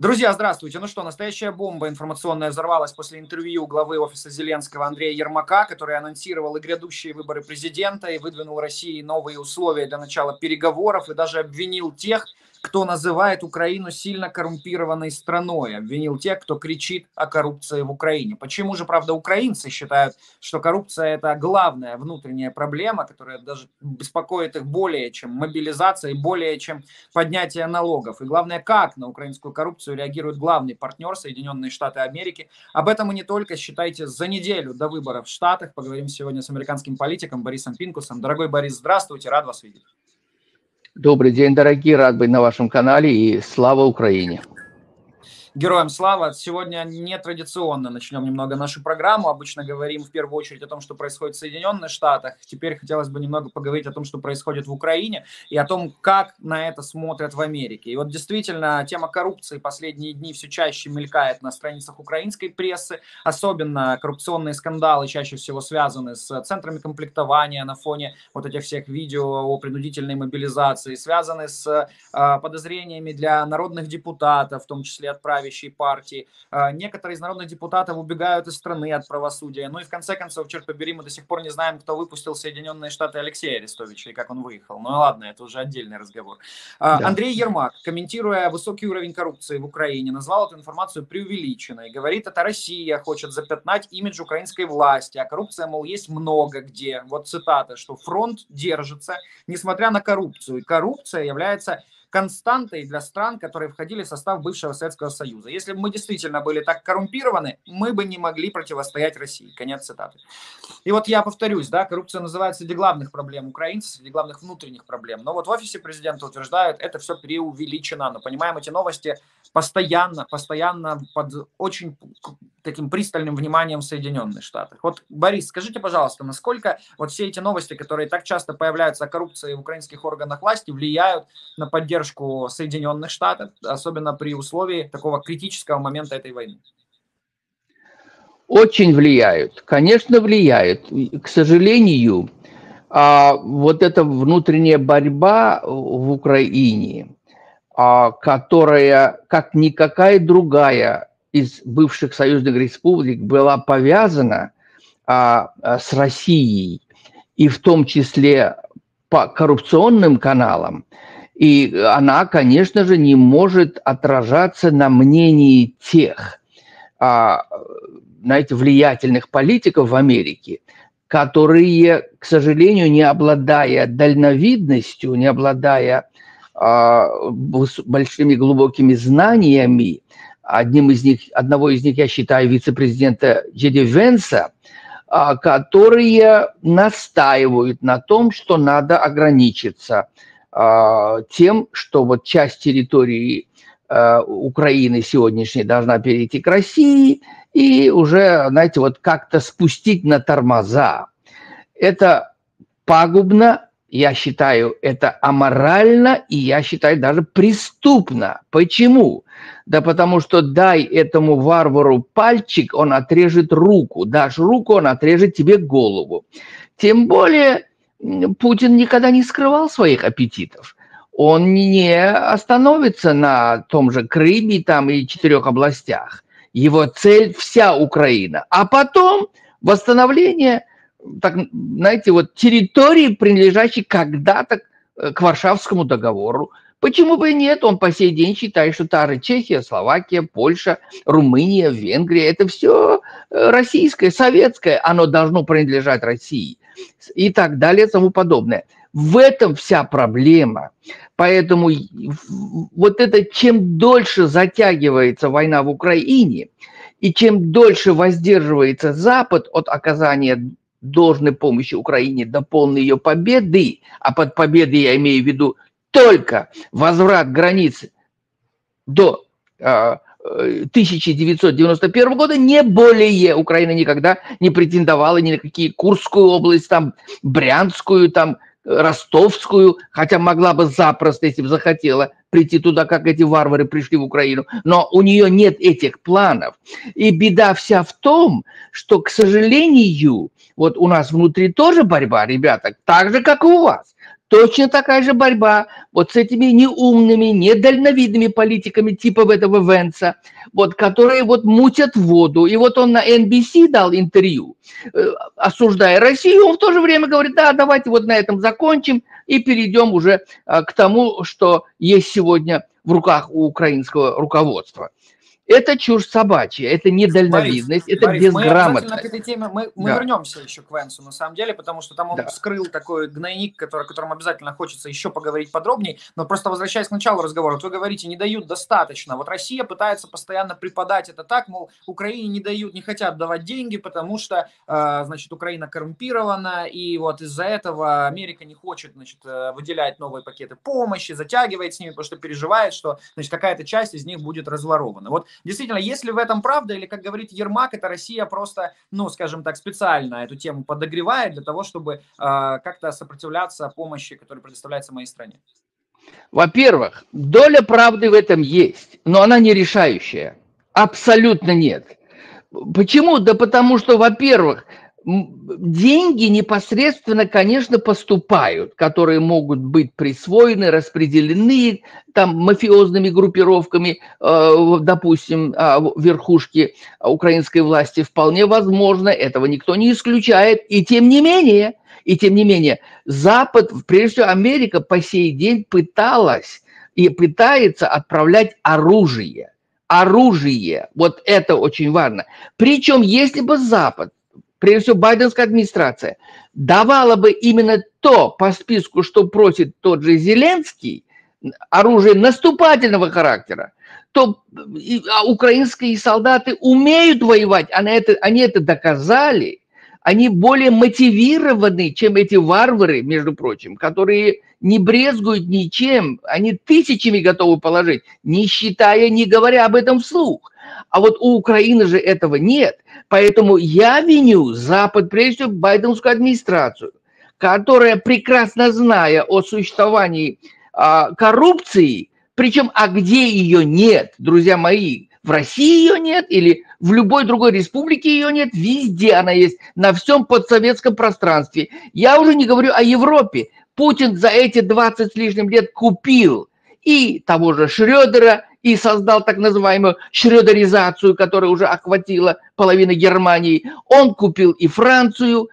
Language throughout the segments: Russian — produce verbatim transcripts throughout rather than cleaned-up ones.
Друзья, здравствуйте. Ну что, настоящая бомба информационная взорвалась после интервью главы офиса Зеленского Андрея Ермака, который анонсировал и грядущие выборы президента, и выдвинул России новые условия для начала переговоров, и даже обвинил тех, кто называет Украину сильно коррумпированной страной, обвинил тех, кто кричит о коррупции в Украине. Почему же, правда, украинцы считают, что коррупция – это главная внутренняя проблема, которая даже беспокоит их более, чем мобилизация и более, чем поднятие налогов. И главное, как на украинскую коррупцию реагирует главный партнер Соединенные Штаты Америки. Об этом и не только, считайте, за неделю до выборов в Штатах. Поговорим сегодня с американским политиком Борисом Пинкусом. Дорогой Борис, здравствуйте, рад вас видеть. Добрый день, дорогие, рад быть на вашем канале, и слава Украине. Героям слава. Сегодня нетрадиционно начнем немного нашу программу. Обычно говорим в первую очередь о том, что происходит в Соединенных Штатах. Теперь хотелось бы немного поговорить о том, что происходит в Украине, и о том, как на это смотрят в Америке. И вот действительно, тема коррупции последние дни все чаще мелькает на страницах украинской прессы. Особенно коррупционные скандалы чаще всего связаны с центрами комплектования на фоне вот этих всех видео о принудительной мобилизации, связаны с э, подозрениями для народных депутатов, в том числе отправить партии. Некоторые из народных депутатов убегают из страны от правосудия. Ну и в конце концов, черт побери, мы до сих пор не знаем, кто выпустил Соединенные Штаты Алексея Арестовича и как он выехал. Ну ладно, это уже отдельный разговор. Да. Андрей Ермак, комментируя высокий уровень коррупции в Украине, назвал эту информацию преувеличенной. Говорит, это Россия хочет запятнать имидж украинской власти, а коррупция, мол, есть много где. Вот цитата, что фронт держится, несмотря на коррупцию. И коррупция является константой для стран, которые входили в состав бывшего Советского Союза. Если бы мы действительно были так коррумпированы, мы бы не могли противостоять России. Конец цитаты. И вот я повторюсь, да, коррупция называется среди главных проблем украинцев, среди главных внутренних проблем. Но вот в офисе президента утверждают, это все преувеличено. Но понимаем, эти новости постоянно, постоянно под очень таким пристальным вниманием в Соединенных Штатах. Вот, Борис, скажите, пожалуйста, насколько вот все эти новости, которые так часто появляются о коррупции в украинских органах власти, влияют на поддержку Соединенных Штатов, особенно при условии такого критического момента этой войны? Очень влияют, конечно, влияют. К сожалению, вот эта внутренняя борьба в Украине, которая, как никакая другая из бывших союзных республик, была повязана с Россией, и в том числе по коррупционным каналам, и она, конечно же, не может отражаться на мнении тех, знаете, влиятельных политиков в Америке, которые, к сожалению, не обладая дальновидностью, не обладая большими глубокими знаниями, одним из них, одного из них я считаю вице-президента Джей Ди Венса, которые настаивают на том, что надо ограничиться тем, что вот часть территории Украины сегодняшней должна перейти к России и уже, знаете, вот как-то спустить на тормоза. Это пагубно, я считаю, это аморально, и я считаю даже преступно. Почему? Да потому что дай этому варвару пальчик, он отрежет руку. Дашь руку, он отрежет тебе голову. Тем более Путин никогда не скрывал своих аппетитов. Он не остановится на том же Крыме там, и четырех областях. Его цель – вся Украина. А потом восстановление, так, знаете, вот территории, принадлежащей когда-то к Варшавскому договору. Почему бы и нет? Он по сей день считает, что та же Чехия, Словакия, Польша, Румыния, Венгрия – это все российское, советское. Оно должно принадлежать России. И так далее, и тому подобное. В этом вся проблема. Поэтому вот это, чем дольше затягивается война в Украине, и чем дольше воздерживается Запад от оказания должной помощи Украине до полной ее победы, а под победой я имею в виду только возврат границ до э, тысяча девятьсот девяносто первого года, не более. Украина никогда не претендовала ни на какие Курскую область, там, Брянскую, там, Ростовскую, хотя могла бы запросто, если бы захотела, прийти туда, как эти варвары пришли в Украину. Но у нее нет этих планов. И беда вся в том, что, к сожалению, вот у нас внутри тоже борьба, ребята, так же, как и у вас. точно такая же борьба вот с этими неумными, недальновидными политиками типа этого Венса, вот, которые вот мутят воду. И вот он на эн би си дал интервью, осуждая Россию, он в то же время говорит, да, давайте вот на этом закончим и перейдем уже к тому, что есть сегодня в руках у украинского руководства. Это чушь собачья, это недальновидность, Борис, это Борис, безграмотность. Мы обязательно к этой теме, мы, мы да. вернемся еще к Венсу, на самом деле, потому что там он да. вскрыл такой гнойник, который, о котором обязательно хочется еще поговорить подробнее, но просто возвращаясь к началу разговора, вот вы говорите, не дают достаточно, вот Россия пытается постоянно преподать это так, мол, Украине не дают, не хотят давать деньги, потому что, э, значит, Украина коррумпирована, и вот из-за этого Америка не хочет, значит, выделять новые пакеты помощи, затягивает с ними, потому что переживает, что, значит, какая-то часть из них будет разворована. Вот действительно, если в этом правда, или, как говорит Ермак, это Россия просто, ну, скажем так, специально эту тему подогревает для того, чтобы э, как-то сопротивляться помощи, которая предоставляется моей стране? Во-первых, доля правды в этом есть, но она не решающая. Абсолютно нет. Почему? Да потому что, во-первых, деньги непосредственно, конечно, поступают, которые могут быть присвоены, распределены там мафиозными группировками, допустим, верхушки украинской власти. Вполне возможно, этого никто не исключает. И тем не менее, и тем не менее, Запад, прежде всего Америка, по сей день пыталась и пытается отправлять оружие. Оружие. Вот это очень важно. Причем, если бы Запад, прежде всего, байденская администрация давала бы именно то по списку, что просит тот же Зеленский, оружие наступательного характера, то украинские солдаты умеют воевать, они это, они это доказали, они более мотивированы, чем эти варвары, между прочим, которые не брезгуют ничем, они тысячами готовы положить, не считая, не говоря об этом вслух. А вот у Украины же этого нет. Поэтому я виню Запад, прежде всего, байденскую администрацию, которая, прекрасно зная о существовании а, коррупции, причем, а где ее нет, друзья мои, в России ее нет или в любой другой республике ее нет, везде она есть, на всем подсоветском пространстве. Я уже не говорю о Европе. Путин за эти двадцать с лишним лет купил и того же Шрёдера, и создал так называемую шрёдеризацию, которая уже охватила половину Германии. Он купил и Францию,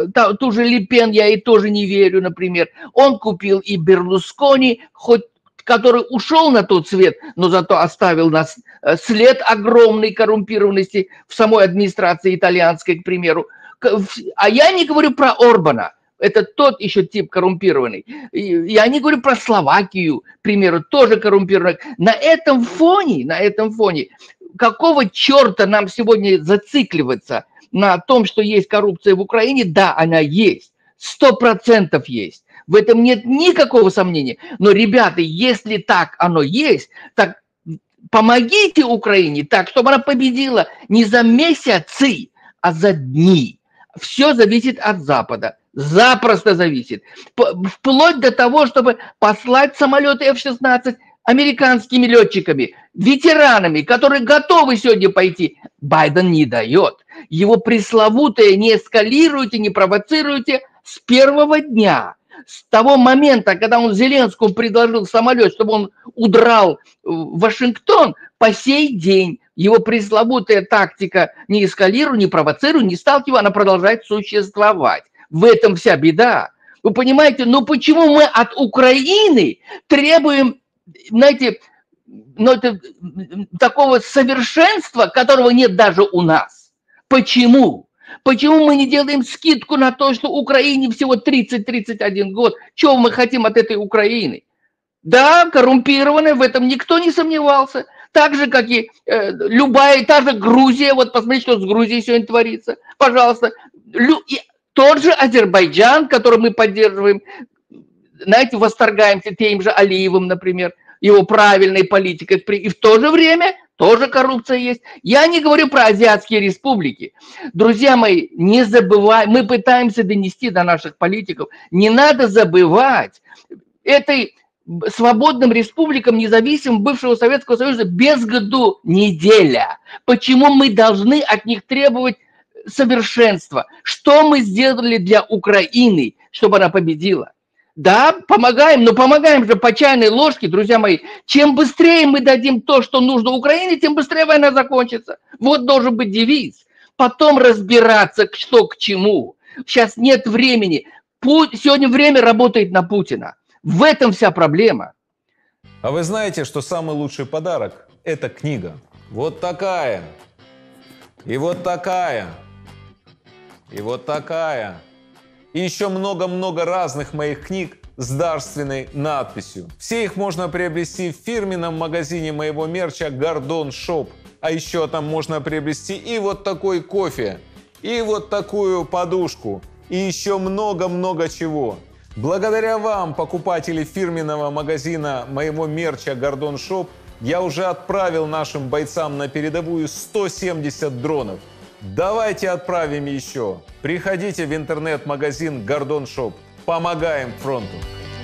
ту же Ле Пен, я ей тоже не верю, например. Он купил и Берлускони, хоть который ушел на тот свет, но зато оставил нас след огромной коррумпированности в самой администрации итальянской, к примеру. А я не говорю про Орбана. Это тот еще тип коррумпированный. Я не говорю про Словакию, к примеру, тоже коррумпированный. На этом фоне, на этом фоне, какого черта нам сегодня зацикливаться на том, что есть коррупция в Украине? Да, она есть. Сто процентов есть. В этом нет никакого сомнения. Но, ребята, если так оно есть, так помогите Украине так, чтобы она победила не за месяцы, а за дни. Все зависит от Запада. Запросто зависит. Вплоть до того, чтобы послать самолеты эф шестнадцать американскими летчиками, ветеранами, которые готовы сегодня пойти. Байден не дает. Его пресловутое «не эскалируйте, не провоцируйте» с первого дня. С того момента, когда он Зеленскому предложил самолет, чтобы он удрал в Вашингтон, по сей день его пресловутая тактика «не эскалируй, не провоцируй», не сталкивай, она продолжает существовать. В этом вся беда. Вы понимаете, ну почему мы от Украины требуем, знаете, ну, это, такого совершенства, которого нет даже у нас? Почему? Почему мы не делаем скидку на то, что Украине всего тридцать-тридцать один год? Чего мы хотим от этой Украины? Да, коррумпированная, в этом никто не сомневался. Так же, как и э, любая, та же Грузия. Вот посмотрите, что с Грузией сегодня творится. Пожалуйста. Лю, и тот же Азербайджан, который мы поддерживаем, знаете, восторгаемся тем же Алиевым, например, его правильной политикой. И в то же время тоже коррупция есть. Я не говорю про азиатские республики. Друзья мои, не забывай, мы пытаемся донести до наших политиков, не надо забывать этой свободным республикам, независимым бывшего Советского Союза, без году неделя. Почему мы должны от них требовать совершенства? Что мы сделали для Украины, чтобы она победила? Да, помогаем, но помогаем же по чайной ложке, друзья мои. Чем быстрее мы дадим то, что нужно Украине, тем быстрее война закончится. Вот должен быть девиз. Потом разбираться, что к чему. Сейчас нет времени. Сегодня время работает на Путина. В этом вся проблема. А вы знаете, что самый лучший подарок – это книга. Вот такая. И вот такая. И вот такая. И еще много-много разных моих книг с дарственной надписью. Все их можно приобрести в фирменном магазине моего мерча Гордон Шоп. А еще там можно приобрести и вот такой кофе, и вот такую подушку, и еще много-много чего. Благодаря вам, покупатели фирменного магазина моего мерча Гордон Шоп, я уже отправил нашим бойцам на передовую сто семьдесят дронов. Давайте отправим еще. Приходите в интернет-магазин Гордон Шоп. Помогаем фронту.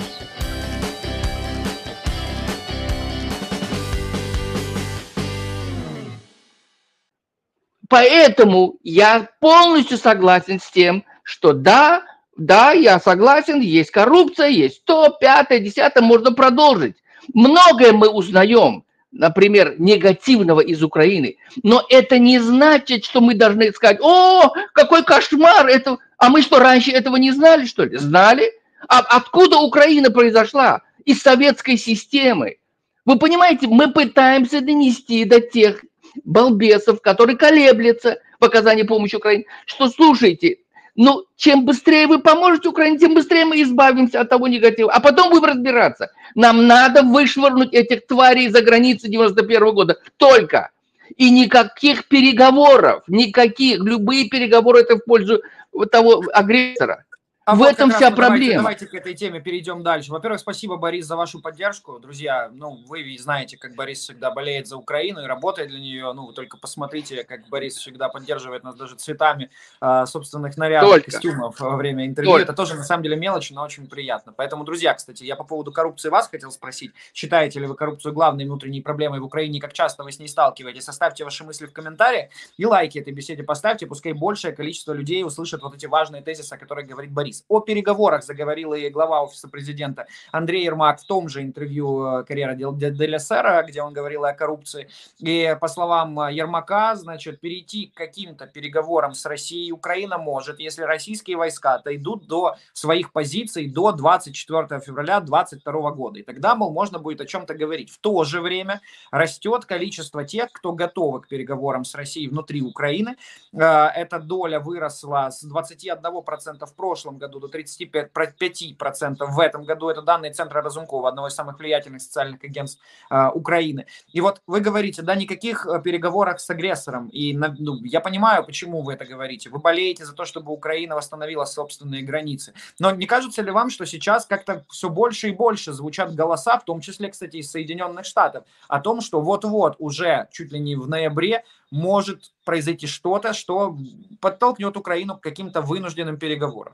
Поэтому я полностью согласен с тем, что да, да, я согласен, есть коррупция, есть то, пятое, десятое, можно продолжить. Многое мы узнаем, например, негативного из Украины, но это не значит, что мы должны сказать: о, какой кошмар, это... а мы что, раньше этого не знали, что ли? Знали. А откуда Украина произошла? Из советской системы. Вы понимаете, мы пытаемся донести до тех балбесов, которые колеблются в оказании помощи Украине, что, слушайте, ну, чем быстрее вы поможете Украине, тем быстрее мы избавимся от того негатива. А потом будем разбираться. Нам надо вышвырнуть этих тварей за границы девяносто первого года. Только. И никаких переговоров. Никаких. Любые переговоры — это в пользу того агрессора. А в вот этом вся давайте, проблема. Давайте к этой теме перейдем дальше. Во-первых, спасибо, Борис, за вашу поддержку. Друзья, ну, вы знаете, как Борис всегда болеет за Украину и работает для нее. Ну, вы только посмотрите, как Борис всегда поддерживает нас даже цветами э, собственных нарядов, только. Костюмов во время интервью. Только. Это тоже, на самом деле, мелочь, но очень приятно. Поэтому, друзья, кстати, я по поводу коррупции вас хотел спросить. Считаете ли вы коррупцию главной внутренней проблемой в Украине? Как часто вы с ней сталкиваетесь? Оставьте ваши мысли в комментариях и лайки этой беседе поставьте. Пускай большее количество людей услышат вот эти важные тезисы, о которых говорит Борис. О переговорах заговорила и глава офиса президента Андрей Ермак в том же интервью «Карьера дель Эссера», где он говорил о коррупции. И по словам Ермака, значит, перейти к каким-то переговорам с Россией Украина может, если российские войска дойдут до своих позиций до двадцать четвёртого февраля две тысячи двадцать второго года. И тогда, мол, можно будет о чем-то говорить. В то же время растет количество тех, кто готовы к переговорам с Россией внутри Украины. Эта доля выросла с двадцати одного процента в прошлом году до тридцати пяти процентов в этом году. Это данные Центра Разумкова, одного из самых влиятельных социальных агентств э, Украины. И вот вы говорите, да, никаких переговоров с агрессором. И ну, я понимаю, почему вы это говорите. Вы болеете за то, чтобы Украина восстановила собственные границы. Но не кажется ли вам, что сейчас как-то все больше и больше звучат голоса, в том числе, кстати, из Соединенных Штатов, о том, что вот-вот уже чуть ли не в ноябре может произойти что-то, что подтолкнет Украину к каким-то вынужденным переговорам?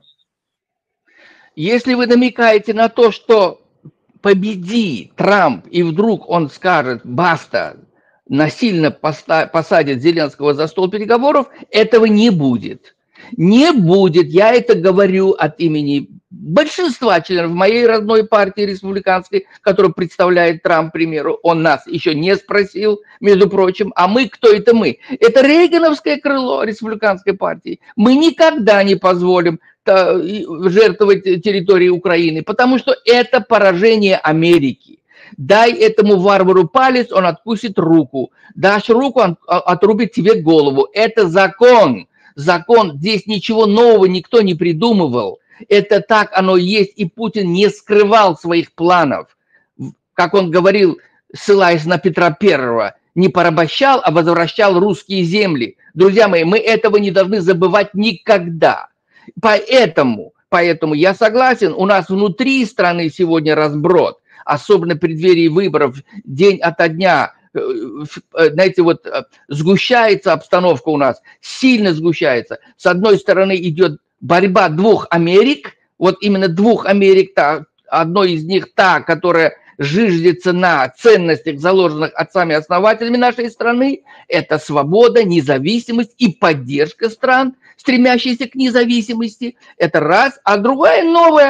Если вы намекаете на то, что победи Трамп, и вдруг он скажет: баста, насильно посадит Зеленского за стол переговоров, этого не будет. Не будет. Я это говорю от имени большинства членов моей родной партии республиканской, которую представляет Трамп, к примеру. Он нас еще не спросил, между прочим. А мы, кто это мы? Это рейгановское крыло республиканской партии. Мы никогда не позволим жертвовать территорией Украины, потому что это поражение Америки. Дай этому варвару палец, он откусит руку. Дашь руку, он отрубит тебе голову. Это закон. Закон. Здесь ничего нового никто не придумывал. Это так оно есть, и Путин не скрывал своих планов. Как он говорил, ссылаясь на Петра Первого, не порабощал, а возвращал русские земли. Друзья мои, мы этого не должны забывать никогда. Поэтому, поэтому я согласен, у нас внутри страны сегодня разброд, особенно в преддверии выборов, день ото дня, знаете, вот сгущается обстановка у нас, сильно сгущается. С одной стороны идет борьба двух Америк, вот именно двух Америк, та, одной из них та, которая жиждется на ценностях, заложенных отцами-основателями нашей страны, это свобода, независимость и поддержка стран, стремящихся к независимости. Это раз. А другая новая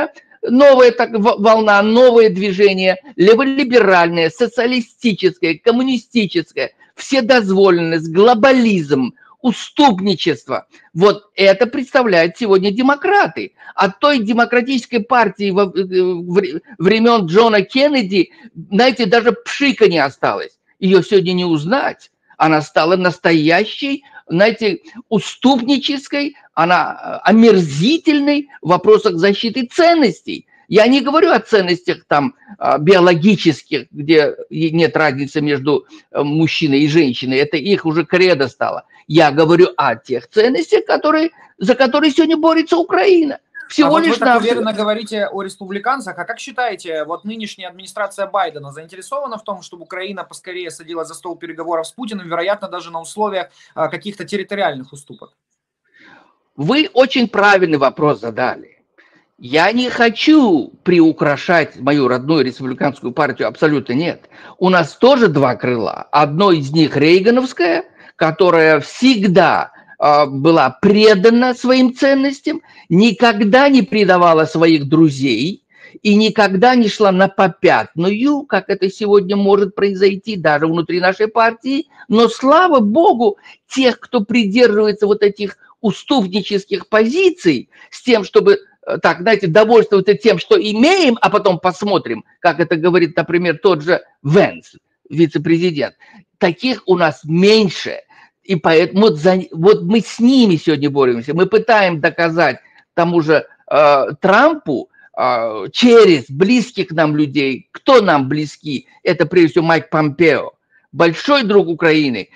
новая так, волна, новое движение, леволиберальное, социалистическое, коммунистическое, вседозволенность, глобализм, уступничество. Вот это представляют сегодня демократы. От той демократической партии во времен Джона Кеннеди, знаете, даже пшика не осталось. Ее сегодня не узнать. Она стала настоящей, знаете, уступнической, она омерзительной в вопросах защиты ценностей. Я не говорю о ценностях там биологических, где нет разницы между мужчиной и женщиной, это их уже кредо стало. Я говорю о тех ценностях, которые, за которые сегодня борется Украина. Всего а вот лишь вы так на... уверенно говорите о республиканцах, а как считаете, вот нынешняя администрация Байдена заинтересована в том, чтобы Украина поскорее садилась за стол переговоров с Путиным, вероятно, даже на условиях а, каких-то территориальных уступок? Вы очень правильный вопрос задали. Я не хочу приукрашать мою родную республиканскую партию, абсолютно нет. У нас тоже два крыла. Одно из них рейгановское, которая всегда э, была предана своим ценностям, никогда не предавала своих друзей и никогда не шла на попятную, как это сегодня может произойти даже внутри нашей партии. Но, слава богу, тех, кто придерживается вот этих уступнических позиций с тем, чтобы, так, знаете, довольствоваться тем, что имеем, а потом посмотрим, как это говорит, например, тот же Венс, вице-президент. Таких у нас меньше. И поэтому вот, за, вот мы с ними сегодня боремся. Мы пытаем доказать тому же э, Трампу э, через близких нам людей, кто нам близки. Это прежде всего Майк Помпео, большой друг Украины,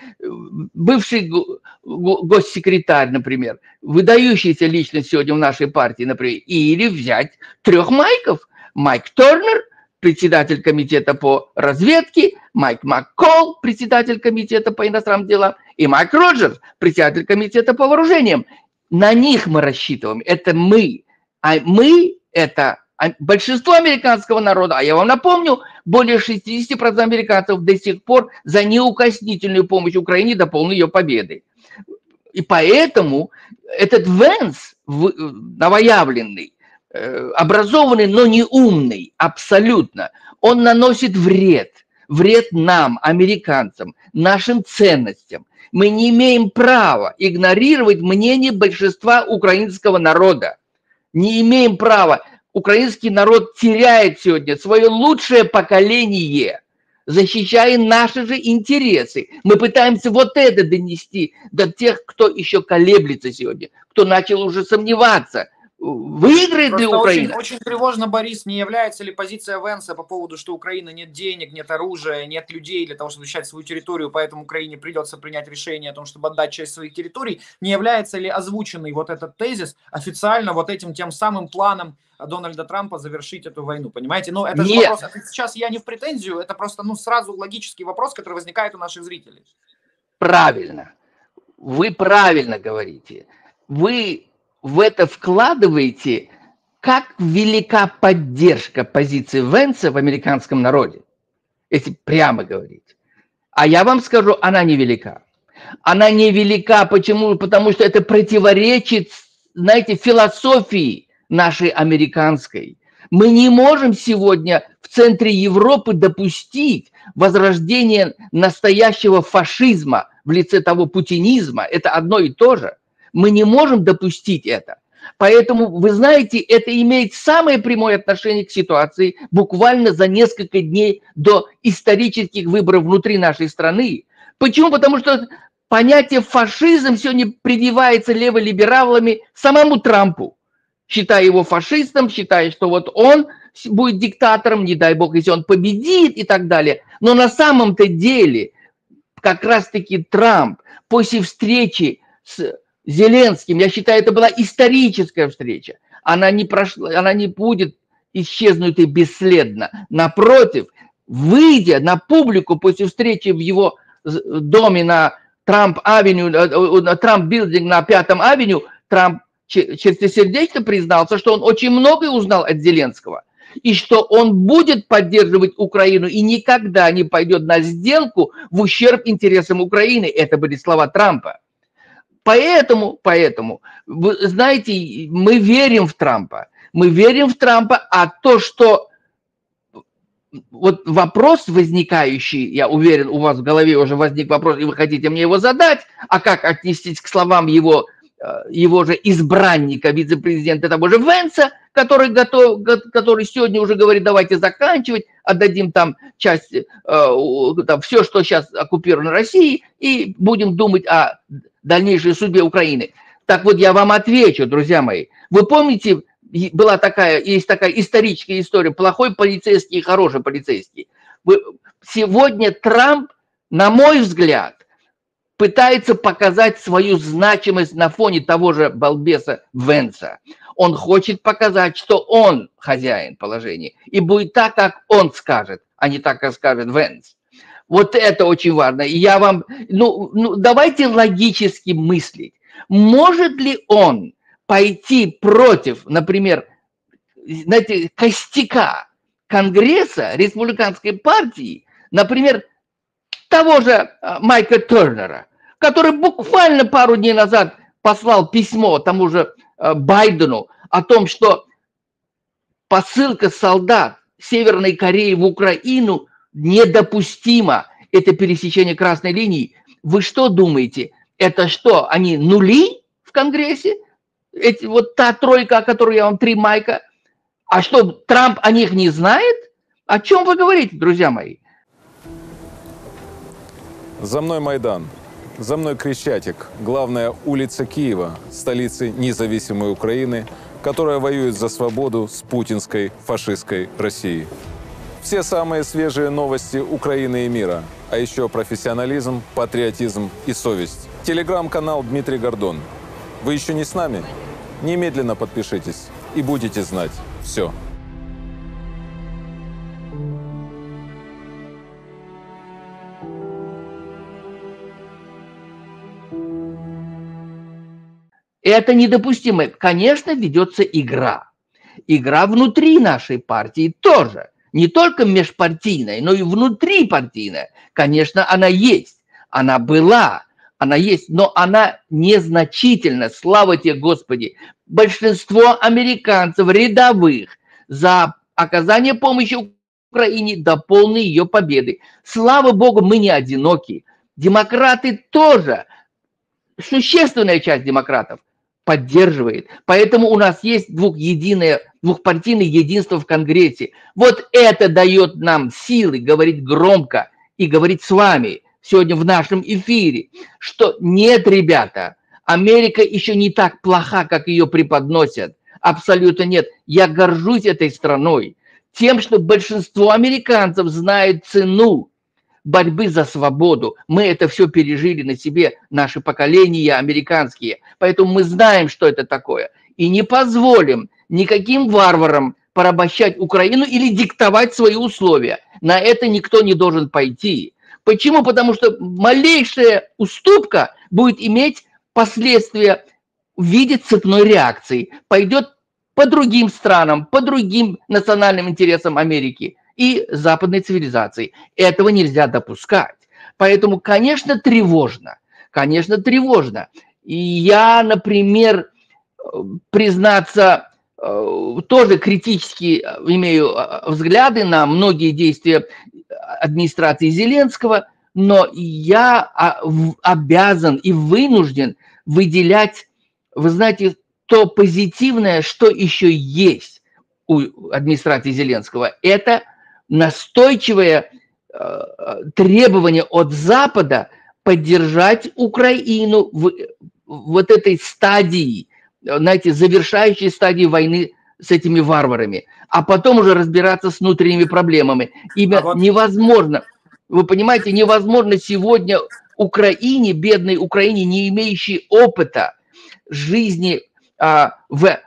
бывший госсекретарь, например, выдающаяся личность сегодня в нашей партии, например. Или взять трех Майков. Майк Тернер, председатель комитета по разведке, Майк Маккол, председатель комитета по иностранным делам, и Майк Роджерс, председатель комитета по вооружениям. На них мы рассчитываем. Это мы. А мы – это большинство американского народа. А я вам напомню, более шестьдесят процентов американцев до сих пор за неукоснительную помощь Украине до полной ее победы. И поэтому этот Венс, новоявленный, образованный, но не умный, абсолютно, он наносит вред. Вред нам, американцам, нашим ценностям. Мы не имеем права игнорировать мнение большинства украинского народа. Не имеем права. Украинский народ теряет сегодня свое лучшее поколение, защищая наши же интересы. Мы пытаемся вот это донести до тех, кто еще колеблется сегодня, кто начал уже сомневаться. Выиграет ли Украина? Очень, очень тревожно, Борис, не является ли позиция Венса по поводу, что у Украины нет денег, нет оружия, нет людей для того, чтобы защищать свою территорию, поэтому Украине придется принять решение о том, чтобы отдать часть своих территорий, не является ли озвученный вот этот тезис официально вот этим тем самым планом Дональда Трампа завершить эту войну, понимаете? Но это же вопрос, это сейчас я не в претензию, это просто ну сразу логический вопрос, который возникает у наших зрителей. Правильно. Вы правильно говорите. Вы в это вкладываете, как велика поддержка позиции Венса в американском народе, если прямо говорить. А я вам скажу, она невелика. Она невелика, почему? Потому что это противоречит, знаете, философии нашей американской. Мы не можем сегодня в центре Европы допустить возрождение настоящего фашизма в лице того путинизма. Это одно и то же. Мы не можем допустить это. Поэтому, вы знаете, это имеет самое прямое отношение к ситуации буквально за несколько дней до исторических выборов внутри нашей страны. Почему? Потому что понятие фашизм сегодня прививается леволибералами самому Трампу, считая его фашистом, считая, что вот он будет диктатором, не дай бог, если он победит и так далее. Но на самом-то деле как раз-таки Трамп после встречи с Зеленским, я считаю, это была историческая встреча. Она не прошла, она не будет исчезнутой бесследно. Напротив, выйдя на публику после встречи в его доме на Трамп-авеню, Трамп-билдинг на Пятом авеню, Трамп чистосердечно признался, что он очень многое узнал от Зеленского. И что он будет поддерживать Украину и никогда не пойдет на сделку в ущерб интересам Украины. Это были слова Трампа. Поэтому, поэтому, вы знаете, мы верим в Трампа. Мы верим в Трампа, а то, что вот вопрос возникающий, я уверен, у вас в голове уже возник вопрос, и вы хотите мне его задать, а как отнестись к словам его, его же избранника, вице-президента того же Венса, который, готов, который сегодня уже говорит, давайте заканчивать, отдадим там часть, там, все, что сейчас оккупировано Россией, и будем думать о дальнейшей судьбе Украины. Так вот, я вам отвечу, друзья мои. Вы помните, была такая, есть такая историческая история, плохой полицейский и хороший полицейский. Вы, сегодня Трамп, на мой взгляд, пытается показать свою значимость на фоне того же балбеса Венса. Он хочет показать, что он хозяин положения, и будет так, как он скажет, а не так, как скажет Венс. Вот это очень важно. И я вам, ну, ну, давайте логически мыслить. Может ли он пойти против, например, знаете, костяка Конгресса, республиканской партии, например, того же Майка Тернера, который буквально пару дней назад послал письмо тому же Байдену о том, что посылка солдат Северной Кореи в Украину недопустима. Это пересечение красной линии. Вы что думаете? Это что, они нули в Конгрессе? Эти, вот та тройка, о которой я вам, три Майка. А что, Трамп о них не знает? О чем вы говорите, друзья мои? За мной Майдан. За мной Крещатик. Главная улица Киева, столицы независимой Украины, которая воюет за свободу с путинской фашистской Россией. Все самые свежие новости Украины и мира. А еще профессионализм, патриотизм и совесть. Телеграм-канал Дмитрий Гордон. Вы еще не с нами? Немедленно подпишитесь и будете знать все. Это недопустимо. Конечно, ведется игра. Игра внутри нашей партии тоже. Не только межпартийная, но и внутрипартийная. Конечно, она есть. Она была. Она есть. Но она незначительна. Слава тебе, Господи. Большинство американцев рядовых за оказание помощи Украине до полной ее победы. Слава Богу, мы не одиноки. Демократы тоже. Существенная часть демократов поддерживает. Поэтому у нас есть двухединое, двухпартийное единство в Конгрессе. Вот это дает нам силы говорить громко и говорить с вами сегодня в нашем эфире, что нет, ребята, Америка еще не так плоха, как ее преподносят. Абсолютно нет. Я горжусь этой страной. Тем, что большинство американцев знает цену борьбы за свободу. Мы это все пережили на себе, наши поколения американские. Поэтому мы знаем, что это такое. И не позволим никаким варварам порабощать Украину или диктовать свои условия. На это никто не должен пойти. Почему? Потому что малейшая уступка будет иметь последствия в виде цепной реакции. Пойдет по другим странам, по другим национальным интересам Америки и западной цивилизации. Этого нельзя допускать. Поэтому, конечно, тревожно. Конечно, тревожно. И я, например, признаться, тоже критически имею взгляды на многие действия администрации Зеленского, но я обязан и вынужден выделять, вы знаете, то позитивное, что еще есть у администрации Зеленского. Это настойчивое э, требование от Запада поддержать Украину в, в вот этой стадии, знаете, завершающей стадии войны с этими варварами, а потом уже разбираться с внутренними проблемами. Ибо а вот... невозможно, вы понимаете, невозможно сегодня Украине, бедной Украине, не имеющей опыта жизни а, в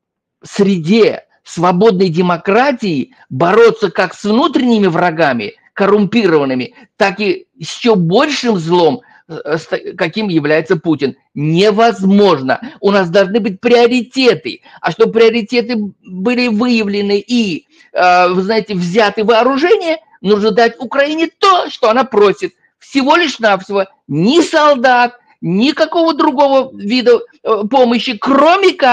среде свободной демократии, бороться как с внутренними врагами, коррумпированными, так и с еще большим злом, каким является Путин. Невозможно. У нас должны быть приоритеты. А чтобы приоритеты были выявлены и, вы знаете, взяты вооружение, нужно дать Украине то, что она просит. Всего лишь навсего ни солдат, никакого другого вида помощи, кроме как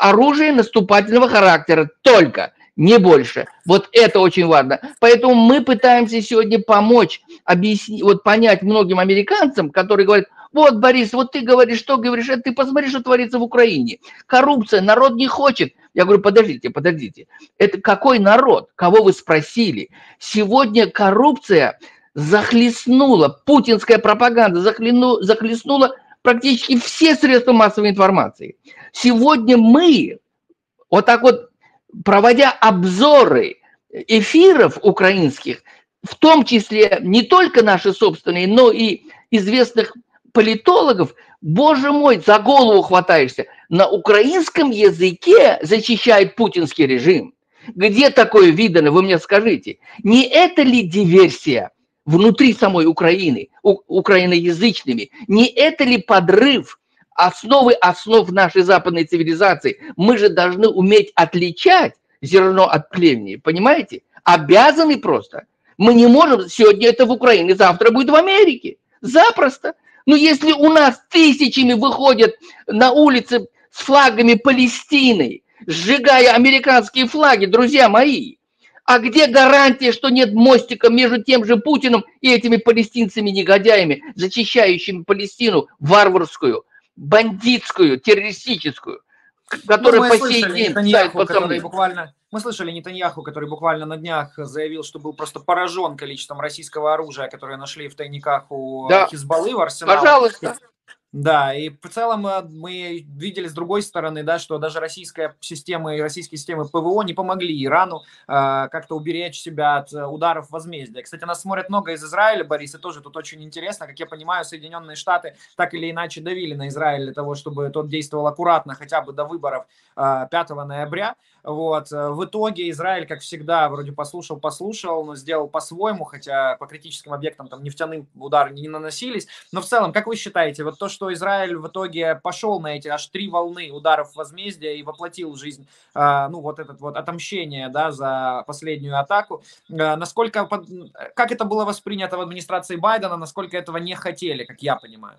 оружие наступательного характера, только, не больше. Вот это очень важно. Поэтому мы пытаемся сегодня помочь, объяснить, вот понять многим американцам, которые говорят: вот, Борис, вот ты говоришь, что говоришь, это ты посмотри, что творится в Украине. Коррупция, народ не хочет. Я говорю: подождите, подождите. Это какой народ? Кого вы спросили? Сегодня коррупция захлестнула, путинская пропаганда захлестнула, захлестнула практически все средства массовой информации. Сегодня мы, вот так вот, проводя обзоры эфиров украинских, в том числе не только наши собственные, но и известных политологов, боже мой, за голову хватаешься. На украинском языке защищает путинский режим. Где такое видано, вы мне скажите? Не это ли диверсия внутри самой Украины, у, украиноязычными? Не это ли подрыв основы основ нашей западной цивилизации? Мы же должны уметь отличать зерно от плевни, понимаете? Обязаны просто. Мы не можем, сегодня это в Украине, завтра будет в Америке. Запросто. Но если у нас тысячами выходят на улицы с флагами Палестины, сжигая американские флаги, друзья мои, а где гарантия, что нет мостика между тем же Путиным и этими палестинцами-негодяями, защищающими Палестину варварскую, бандитскую, террористическую, которая ну, по сей день ставит под сомнение? Буквально... Мы слышали Нетаньяху, который буквально на днях заявил, что был просто поражен количеством российского оружия, которое нашли в тайниках у да. Хизбаллы в арсенале. Пожалуйста. Да, и в целом мы видели с другой стороны, да, что даже российская система и российские системы ПВО не помогли Ирану э, как-то уберечь себя от ударов возмездия. Кстати, нас смотрят много из Израиля, Борис, и тоже тут очень интересно. Как я понимаю, Соединенные Штаты так или иначе давили на Израиль для того, чтобы тот действовал аккуратно хотя бы до выборов э, пятого ноября. Вот. В итоге Израиль, как всегда, вроде послушал-послушал, но сделал по-своему, хотя по критическим объектам там нефтяные удары не наносились. Но в целом, как вы считаете, вот то, что Израиль в итоге пошел на эти аж три волны ударов возмездия и воплотил в жизнь, э, ну, вот это вот отомщение, да, за последнюю атаку, э, насколько, как это было воспринято в администрации Байдена, насколько этого не хотели, как я понимаю?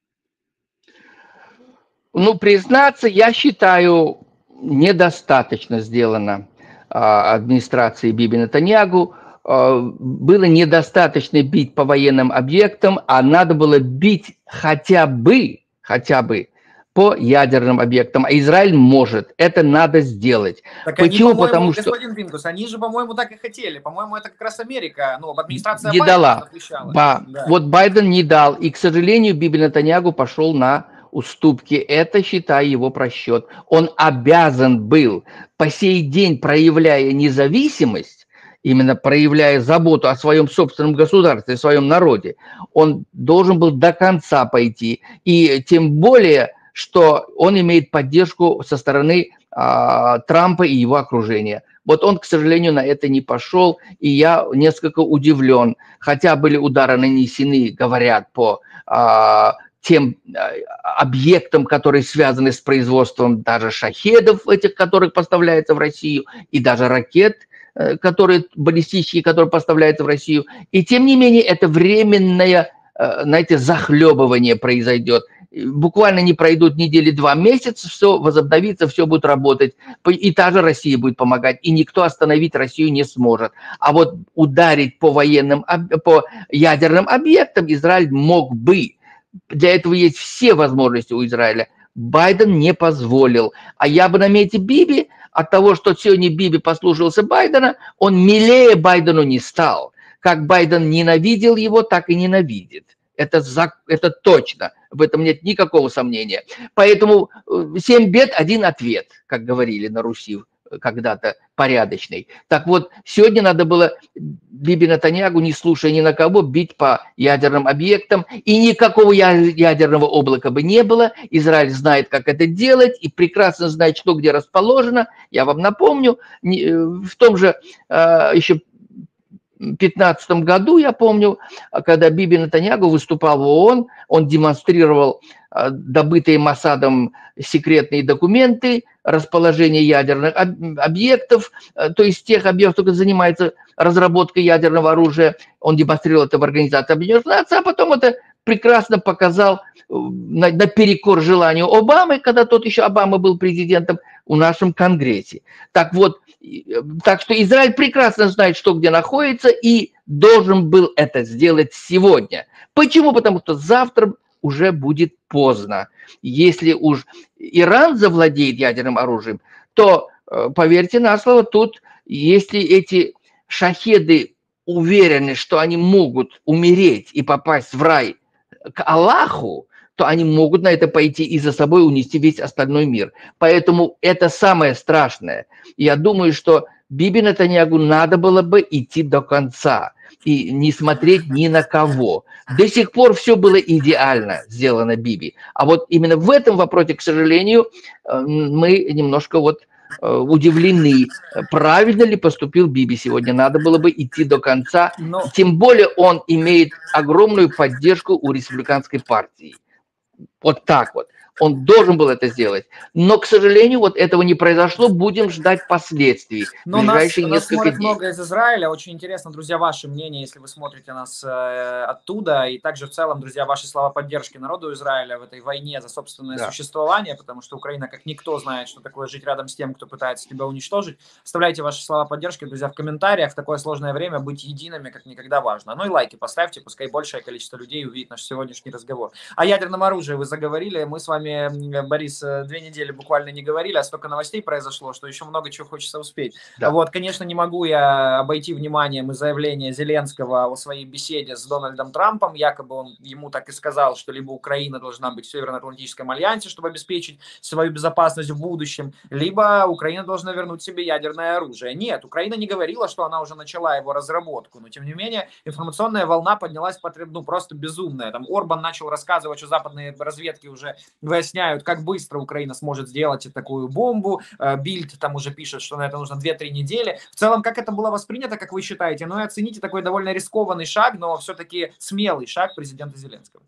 Ну, признаться, я считаю, недостаточно сделано а, администрацией Биби Нетаньяху. А, было недостаточно бить по военным объектам, а надо было бить хотя бы, хотя бы по ядерным объектам. А Израиль может. Это надо сделать. Так Почему? Они, Потому что... Господин Пинкус, они же, по-моему, так и хотели. По-моему, это как раз Америка. Ну, администрация не Байдена дала. запрещала. Да. Вот Байден не дал. И, к сожалению, Биби Нетаньяху пошел на уступки. Это, считай, его просчет. Он обязан был, по сей день проявляя независимость, именно проявляя заботу о своем собственном государстве, о своем народе, он должен был до конца пойти. И тем более, что он имеет поддержку со стороны а, Трампа и его окружения. Вот он, к сожалению, на это не пошел, и я несколько удивлен. Хотя были удары нанесены, говорят, по а, тем объектам, которые связаны с производством даже шахедов, этих, которых поставляется в Россию, и даже ракет, которые баллистические, которые поставляются в Россию. И тем не менее, это временное, знаете, захлебывание произойдет. Буквально не пройдут недели, два месяца, все возобновится, все будет работать. И та же Россия будет помогать, и никто остановить Россию не сможет. А вот ударить по военным, по ядерным объектам Израиль мог бы. Для этого есть все возможности у Израиля. Байден не позволил. А я бы на месте Биби, от того, что сегодня Биби послушался Байдена, он милее Байдену не стал. Как Байден ненавидел его, так и ненавидит. Это, за, это точно. В этом нет никакого сомнения. Поэтому семь бед, один ответ, как говорили на Руси когда-то, порядочный. Так вот, сегодня надо было Биби Нетаньяху, не слушая ни на кого, бить по ядерным объектам, и никакого ядерного облака бы не было. Израиль знает, как это делать, и прекрасно знает, что где расположено. Я вам напомню, в том же еще две тысячи пятнадцатом году, я помню, когда Биби Нетаньяху выступал в ООН, он демонстрировал добытые Моссадом секретные документы, расположение ядерных объектов, то есть тех объектов, которые занимаются разработкой ядерного оружия. Он демонстрировал это в Организации Объединенных Наций, а потом это прекрасно показал наперекор желанию Обамы, когда тот еще Обама был президентом, в нашем Конгрессе. Так вот, так что Израиль прекрасно знает, что где находится, и должен был это сделать сегодня. Почему? Потому что завтра уже будет поздно. Если уж Иран завладеет ядерным оружием, то, поверьте на слово, тут, если эти шахеды уверены, что они могут умереть и попасть в рай к Аллаху, то они могут на это пойти и за собой унести весь остальной мир. Поэтому это самое страшное. Я думаю, что Биби Нетаньяху надо было бы идти до конца и не смотреть ни на кого. До сих пор все было идеально сделано Биби. А вот именно в этом вопросе, к сожалению, мы немножко вот удивлены, правильно ли поступил Биби сегодня. Надо было бы идти до конца. Но... Тем более он имеет огромную поддержку у республиканской партии. Вот так вот. Он должен был это сделать. Но, к сожалению, вот этого не произошло. Будем ждать последствий. Но нас, нас смотрит дней. Много из Израиля. Очень интересно, друзья, ваше мнение, если вы смотрите нас э, оттуда. И также в целом, друзья, ваши слова поддержки народу Израиля в этой войне за собственное да. существование. Потому что Украина, как никто, знает, что такое жить рядом с тем, кто пытается тебя уничтожить. Оставляйте ваши слова поддержки, друзья, в комментариях. В такое сложное время быть едиными как никогда важно. Ну и лайки поставьте, пускай большее количество людей увидит наш сегодняшний разговор. О ядерном оружии вы заговорили. Мы с вами, Борис, две недели буквально не говорили, а столько новостей произошло, что еще много чего хочется успеть. Да. Вот, конечно, не могу я обойти вниманием и заявление Зеленского о своей беседе с Дональдом Трампом. Якобы он ему так и сказал, что либо Украина должна быть в Североатлантическом альянсе, чтобы обеспечить свою безопасность в будущем, либо Украина должна вернуть себе ядерное оружие. Нет, Украина не говорила, что она уже начала его разработку, но тем не менее информационная волна поднялась ну, просто безумная. Там Орбан начал рассказывать, что западные разведки уже выясняют, как быстро Украина сможет сделать такую бомбу. Бильд там уже пишет, что на это нужно две-три недели. В целом, как это было воспринято, как вы считаете? Ну и оцените такой довольно рискованный шаг, но все-таки смелый шаг президента Зеленского.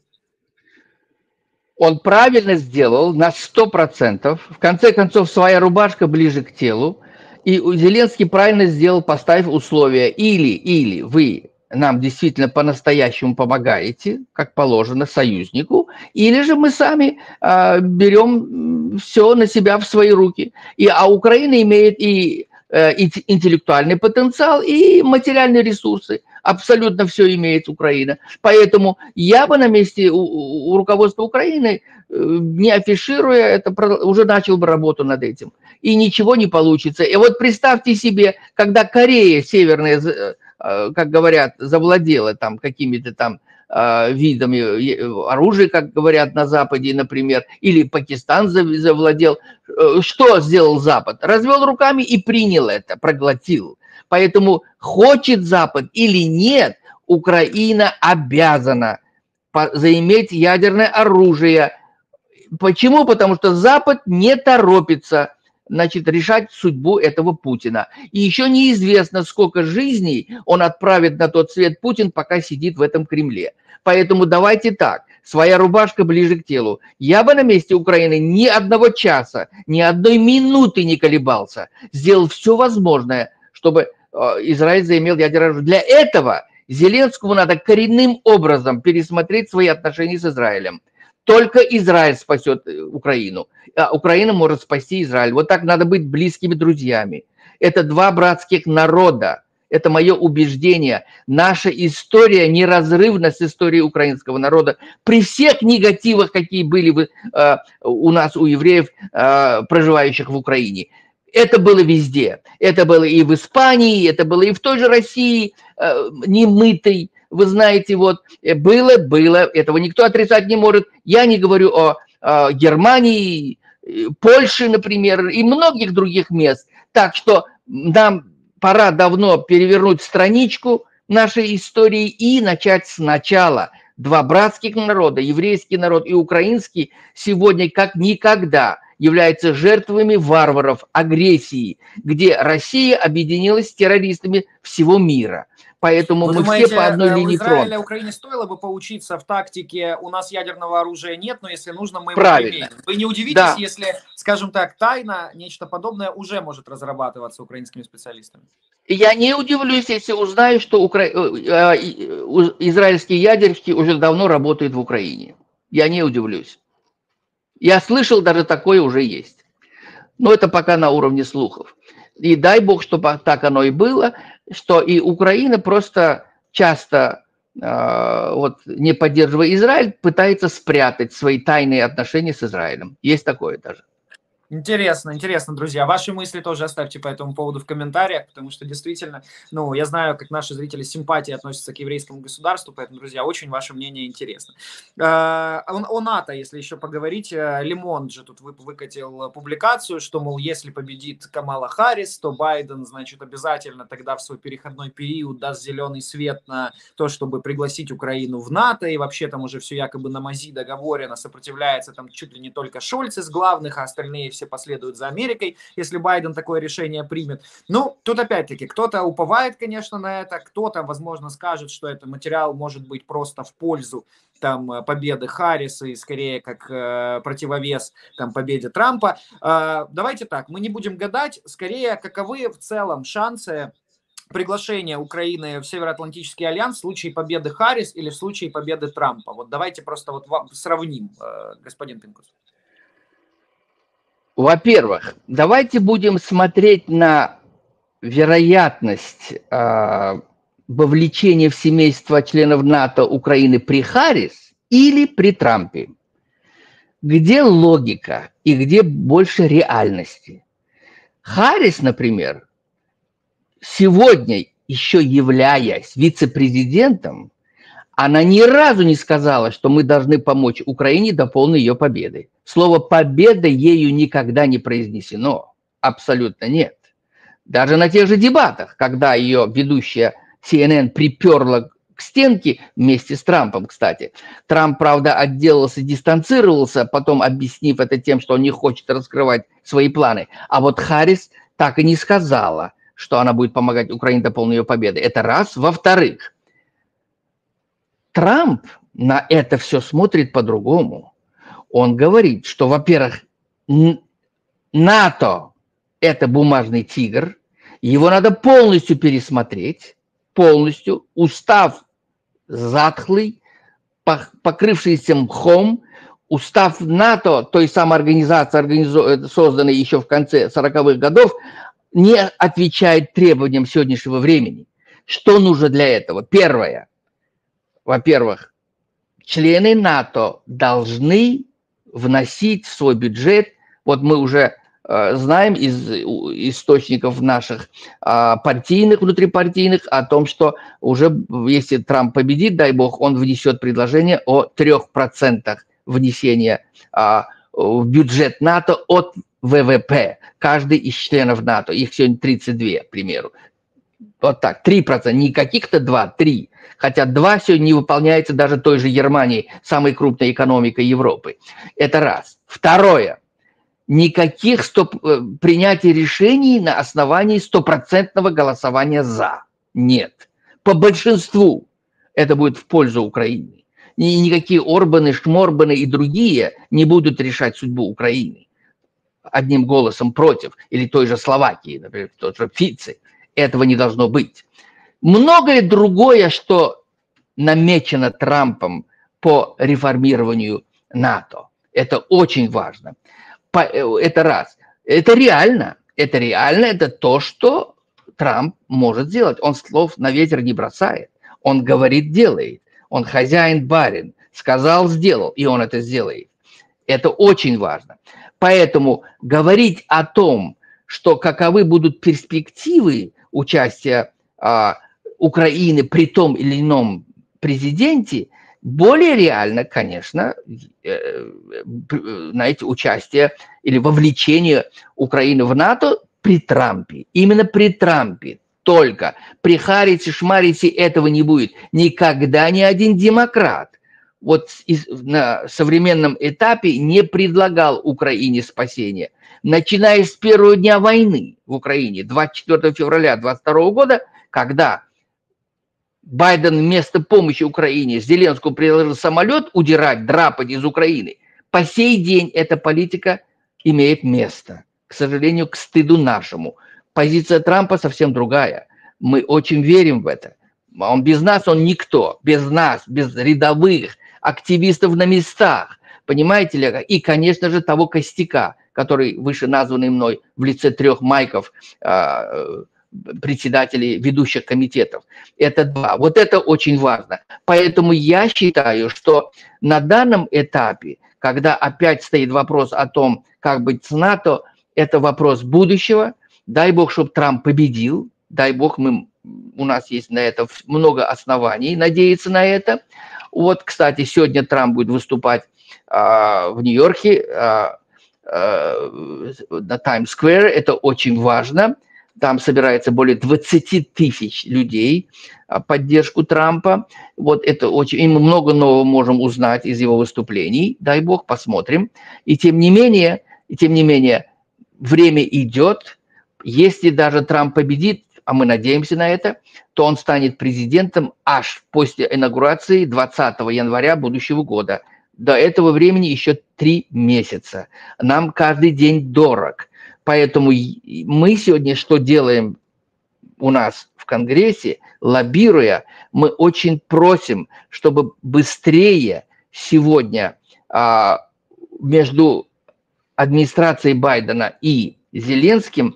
Он правильно сделал на сто процентов. В конце концов, своя рубашка ближе к телу. И Зеленский правильно сделал, поставив условия. Или, или вы нам действительно по-настоящему помогаете, как положено, союзнику, или же мы сами э, берем все на себя в свои руки. И, а Украина имеет и, э, и интеллектуальный потенциал, и материальные ресурсы. Абсолютно все имеет Украина. Поэтому я бы на месте у, у руководства Украины, э, не афишируя это, уже начал бы работу над этим. И ничего не получится. И вот представьте себе, когда Корея Северная, как говорят, завладела там какими-то там э, видами оружия, как говорят на Западе, например, или Пакистан завладел. Что сделал Запад? Развел руками и принял это, проглотил. Поэтому хочет Запад или нет, Украина обязана заиметь ядерное оружие. Почему? Потому что Запад не торопится, значит, решать судьбу этого Путина. И еще неизвестно, сколько жизней он отправит на тот свет Путин, пока сидит в этом Кремле. Поэтому давайте так, своя рубашка ближе к телу. Я бы на месте Украины ни одного часа, ни одной минуты не колебался. Сделал все возможное, чтобы Израиль заимел ядерное оружие. Для этого Зеленскому надо коренным образом пересмотреть свои отношения с Израилем. Только Израиль спасет Украину, а Украина может спасти Израиль. Вот так надо быть близкими друзьями. Это два братских народа. Это мое убеждение. Наша история неразрывна с историей украинского народа. При всех негативах, какие были э, у нас, у евреев, э, проживающих в Украине. Это было везде. Это было и в Испании, это было и в той же России, э, немытой. Вы знаете, вот, было, было, этого никто отрицать не может. Я не говорю о, о Германии, Польше, например, и многих других мест. Так что нам пора давно перевернуть страничку нашей истории и начать сначала. Два братских народа, еврейский народ и украинский, сегодня как никогда являются жертвами варваров, агрессии, где Россия объединилась с террористами всего мира. Поэтому Вы мы думаете, все по одной линии фронта. Украине стоило бы поучиться в тактике «у нас ядерного оружия нет, но если нужно, мы его Правильно. имеем». Вы не удивитесь, да. если, скажем так, тайно нечто подобное уже может разрабатываться украинскими специалистами? Я не удивлюсь, если узнаю, что укра... израильские ядерщики уже давно работают в Украине. Я не удивлюсь. Я слышал, даже такое уже есть. Но это пока на уровне слухов. И дай бог, чтобы так оно и было, что и Украина просто часто, э, вот, не поддерживая Израиль, пытается спрятать свои тайные отношения с Израилем. Есть такое даже. Интересно, интересно, друзья. Ваши мысли тоже оставьте по этому поводу в комментариях, потому что действительно, ну, я знаю, как наши зрители с симпатией относятся к еврейскому государству, поэтому, друзья, очень ваше мнение интересно. О, о НАТО, если еще поговорить, Лемон же тут выкатил публикацию, что, мол, если победит Камала Харрис, то Байден, значит, обязательно тогда в свой переходной период даст зеленый свет на то, чтобы пригласить Украину в НАТО, и вообще там уже все якобы на мази договорено, сопротивляется там чуть ли не только Шольц из главных, а остальные все последуют за Америкой, если Байден такое решение примет. Ну, тут опять-таки, кто-то уповает, конечно, на это, кто-то, возможно, скажет, что этот материал может быть просто в пользу там победы Харриса и скорее как э, противовес там победе Трампа. Э, давайте так, мы не будем гадать, скорее, каковы в целом шансы приглашения Украины в Североатлантический альянс в случае победы Харрис или в случае победы Трампа? Вот давайте просто вот сравним, э, господин Пинкус. Во-первых, давайте будем смотреть на вероятность э, вовлечения в семейство членов НАТО Украины при Харрис или при Трампе. Где логика и где больше реальности? Харрис, например, сегодня, еще являясь вице-президентом, она ни разу не сказала, что мы должны помочь Украине до полной ее победы. Слово «победа» ею никогда не произнесено. Абсолютно нет. Даже на тех же дебатах, когда ее ведущая си эн эн приперла к стенке вместе с Трампом, кстати. Трамп, правда, отделался, дистанцировался, потом объяснив это тем, что он не хочет раскрывать свои планы. А вот Харрис так и не сказала, что она будет помогать Украине до полной ее победы. Это раз. Во-вторых, Трамп на это все смотрит по-другому. Он говорит, что, во-первых, НАТО – это бумажный тигр, его надо полностью пересмотреть, полностью, устав затхлый, покрывшийся мхом, устав НАТО, той самой организации, созданной еще в конце сороковых годов, не отвечает требованиям сегодняшнего времени. Что нужно для этого? Первое. Во-первых, члены НАТО должны вносить в свой бюджет, вот мы уже э, знаем из источников наших э, партийных, внутрипартийных, о том, что уже, если Трамп победит, дай бог, он внесет предложение о трех процентах внесения э, в бюджет НАТО от вэ вэ пэ, каждый из членов НАТО, их сегодня тридцать два, к примеру. Вот так, три процента, не каких-то два, три. Хотя два сегодня не выполняется даже той же Германии, самой крупной экономикой Европы. Это раз. Второе. Никаких стоп... принятий решений на основании стопроцентного голосования «за». Нет. По большинству это будет в пользу Украины. И никакие Орбаны, Шморбаны и другие не будут решать судьбу Украины одним голосом против. Или той же Словакии, например, тот же Фице. Этого не должно быть. Многое другое, что намечено Трампом по реформированию НАТО. Это очень важно. Это раз. Это реально. Это реально. Это то, что Трамп может сделать. Он слов на ветер не бросает. Он говорит, делает. Он хозяин-барин. Сказал, сделал. И он это сделает. Это очень важно. Поэтому говорить о том, что каковы будут перспективы участия а, Украины при том или ином президенте, более реально, конечно, э, знаете, участие или вовлечение Украины в НАТО при Трампе. Именно при Трампе. Только при Харрисе, Шмарисе этого не будет. Никогда ни один демократ вот на современном этапе не предлагал Украине спасения. Начиная с первого дня войны в Украине, двадцать четвёртого февраля двадцать второго года, когда Байден вместо помощи Украине Зеленскому предложил самолет удирать, драпать из Украины, по сей день эта политика имеет место. К сожалению, к стыду нашему. Позиция Трампа совсем другая. Мы очень верим в это. Он без нас, он никто. Без нас, без рядовых активистов на местах. Понимаете ли? И, конечно же, того костяка, который выше названный мной в лице трех Майков, председателей ведущих комитетов. Это два. Вот это очень важно. Поэтому я считаю, что на данном этапе, когда опять стоит вопрос о том, как быть с НАТО, это вопрос будущего. Дай бог, чтобы Трамп победил. Дай бог, мы, у нас есть на это много оснований надеяться на это. Вот, кстати, сегодня Трамп будет выступать а, в Нью-Йорке а, а, на Таймс-сквер. Это очень важно. Там собирается более двадцати тысяч людей в поддержку Трампа. Вот это очень... И мы много нового можем узнать из его выступлений. Дай бог, посмотрим. И тем не менее, и тем не менее, время идет. Если даже Трамп победит, а мы надеемся на это, то он станет президентом аж после инаугурации двадцатого января будущего года. До этого времени еще три месяца. Нам каждый день дорог. Поэтому мы сегодня что делаем у нас в Конгрессе, лоббируя, мы очень просим, чтобы быстрее сегодня а, между администрацией Байдена и Зеленским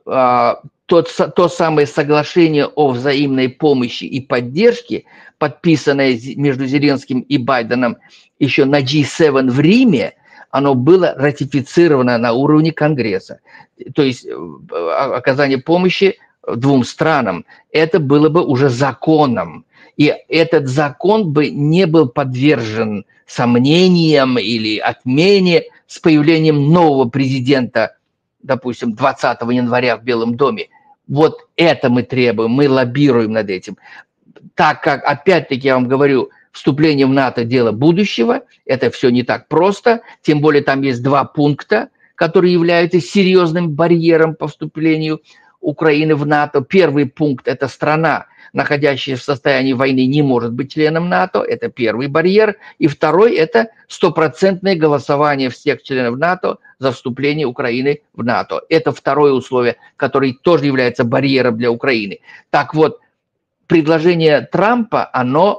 а, тот, то самое соглашение о взаимной помощи и поддержке, подписанное между Зеленским и Байденом еще на джи семь в Риме, оно было ратифицировано на уровне Конгресса. То есть оказание помощи двум странам, это было бы уже законом. И этот закон бы не был подвержен сомнениям или отмене с появлением нового президента, допустим, двадцатого января в Белом доме. Вот это мы требуем, мы лоббируем над этим. Так как, опять-таки, я вам говорю, вступление в НАТО – дело будущего, это все не так просто, тем более там есть два пункта, которые являются серьезным барьером по вступлению Украины в НАТО. Первый пункт – это страна, находящаяся в состоянии войны, не может быть членом НАТО, это первый барьер. И второй – это стопроцентное голосование всех членов НАТО за вступление Украины в НАТО. Это второе условие, которое тоже является барьером для Украины. Так вот, предложение Трампа, оно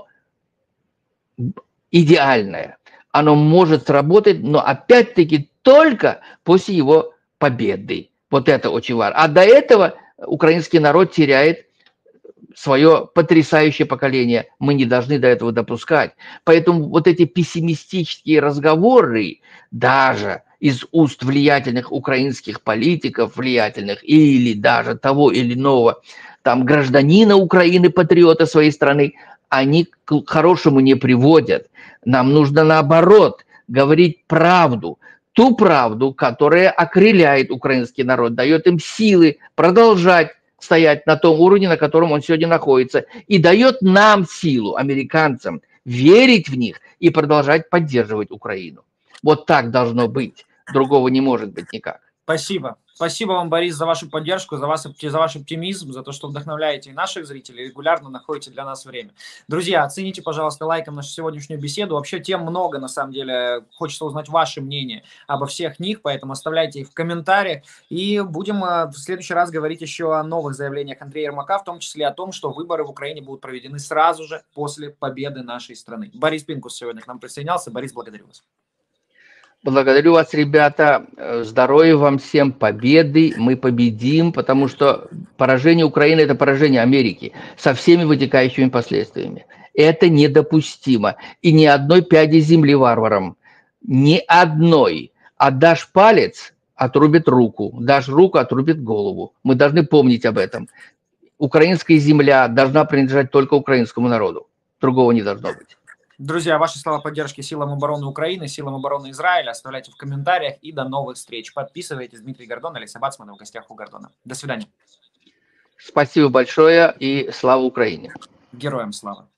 идеальное. Оно может сработать, но опять-таки только после его победы. Вот это очень важно. А до этого украинский народ теряет свое потрясающее поколение. Мы не должны до этого допускать. Поэтому вот эти пессимистические разговоры, даже из уст влиятельных украинских политиков, влиятельных, или даже того или иного там гражданина Украины, патриота своей страны, они к хорошему не приводят. Нам нужно, наоборот, говорить правду. Ту правду, которая окрыляет украинский народ, дает им силы продолжать стоять на том уровне, на котором он сегодня находится, и дает нам силу, американцам, верить в них и продолжать поддерживать Украину. Вот так должно быть. Другого не может быть никак. Спасибо. Спасибо вам, Борис, за вашу поддержку, за, вас, за ваш оптимизм, за то, что вдохновляете и наших зрителей, регулярно находите для нас время. Друзья, оцените, пожалуйста, лайком нашу сегодняшнюю беседу. Вообще тем много, на самом деле. Хочется узнать ваше мнение обо всех них, поэтому оставляйте их в комментариях. И будем в следующий раз говорить еще о новых заявлениях Андрея Ермака, в том числе о том, что выборы в Украине будут проведены сразу же после победы нашей страны. Борис Пинкус сегодня к нам присоединялся. Борис, благодарю вас. Благодарю вас, ребята. Здоровья вам всем, победы. Мы победим, потому что поражение Украины – это поражение Америки со всеми вытекающими последствиями. Это недопустимо. И ни одной пяди земли варварам. Ни одной. Отдашь палец – отрубит руку. Дашь руку – отрубит голову. Мы должны помнить об этом. Украинская земля должна принадлежать только украинскому народу. Другого не должно быть. Друзья, ваши слова поддержки силам обороны Украины, силам обороны Израиля оставляйте в комментариях и до новых встреч. Подписывайтесь. Дмитрий Гордон, Олеся Бацмана в гостях у Гордона. До свидания. Спасибо большое и слава Украине. Героям слава.